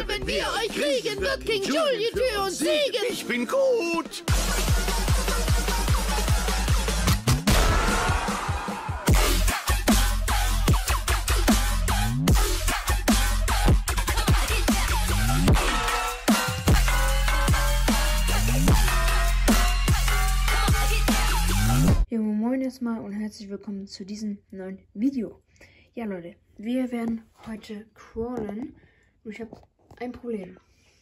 wenn wir euch kriegen, wird King Juliet für uns siegen. Ich bin gut. Ja, moin erstmal und herzlich willkommen zu diesem neuen Video. Ja Leute, wir werden heute crawlen und ich habe ein Problem.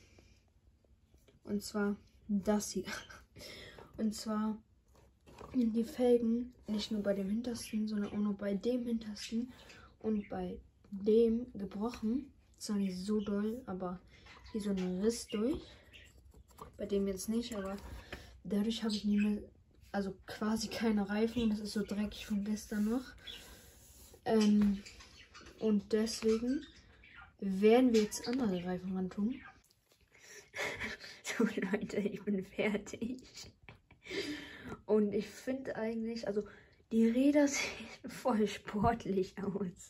Und zwar das hier. Und zwar sind die Felgen nicht nur bei dem hintersten, sondern auch noch bei dem hintersten und bei dem gebrochen. Zwar nicht so doll, aber hier so ein Riss durch. Bei dem jetzt nicht, aber dadurch habe ich nicht mehr, also quasi keine Reifen und das ist so dreckig von gestern noch. Und deswegen werden wir jetzt andere Reifen ran tun. So Leute, ich bin fertig. Und ich finde eigentlich, also die Räder sehen voll sportlich aus.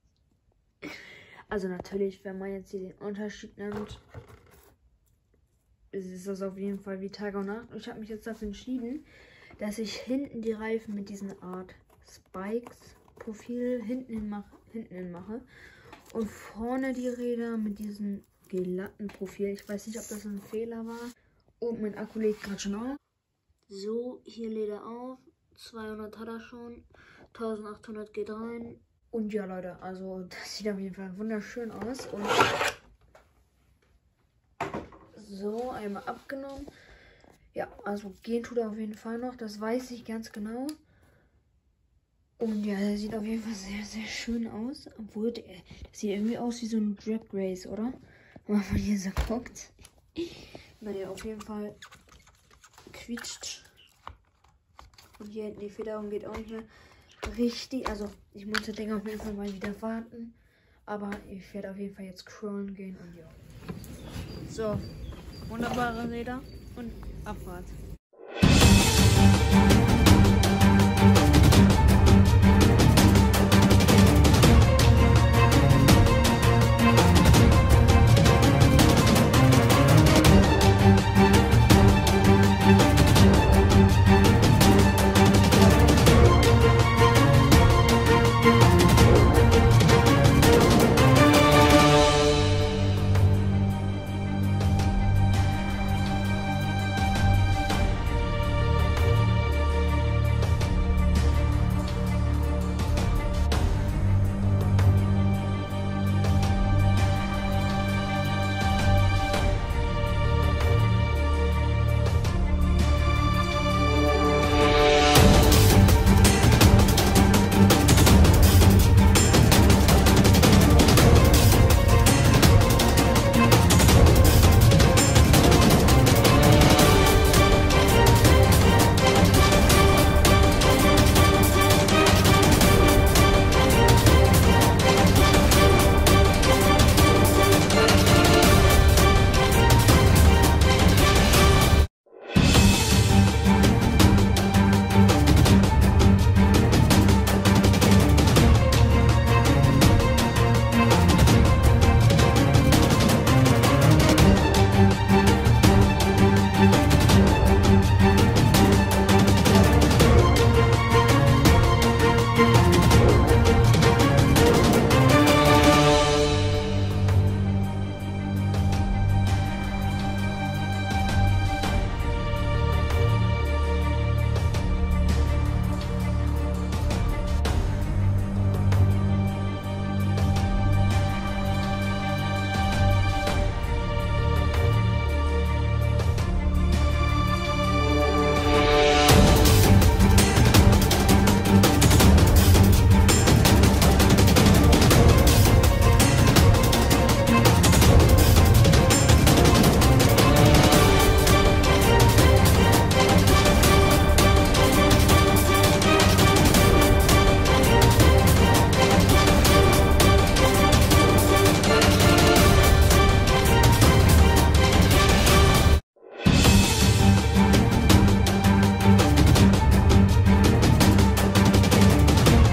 Also natürlich, wenn man jetzt hier den Unterschied nimmt, ist das auf jeden Fall wie Tag und Nacht. Ich habe mich jetzt dafür entschieden, dass ich hinten die Reifen mit diesen Art Spikes Profil hinten hin mache und vorne die Räder mit diesem glatten Profil. Ich weiß nicht, ob das ein Fehler war. Und mein Akku lädt gerade schon auf. So, hier lädt er auf. 200 hat er schon. 1800 geht rein. Und ja Leute, also das sieht auf jeden Fall wunderschön aus. Und so, einmal abgenommen. Ja, also gehen tut er auf jeden Fall noch. Das weiß ich ganz genau. Und ja, der sieht auf jeden Fall sehr, sehr schön aus. Obwohl, der sieht irgendwie aus wie so ein Drag Race, oder? Wenn man hier so guckt. Naja, auf jeden Fall quietscht. Und hier hinten die Federung geht auch nicht mehr richtig. Also, ich muss das Ding auf jeden Fall mal wieder warten. Aber ich werde auf jeden Fall jetzt crawlen gehen und ja. So, wunderbare Räder und Abfahrt.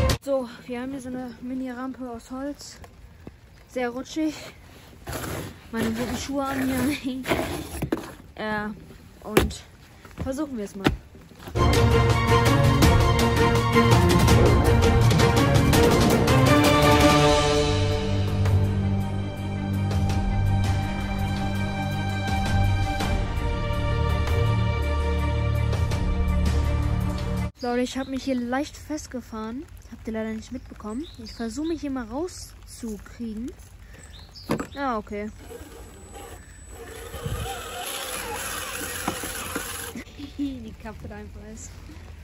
Wir haben hier so eine Mini-Rampe aus Holz. Sehr rutschig. meine guten Schuhe an hier. Und versuchen wir es mal. Leute, ich habe mich hier leicht festgefahren. Habt ihr leider nicht mitbekommen. Ich versuche mich hier mal rauszukriegen. Ja, okay. Die Kappe da einfach ist.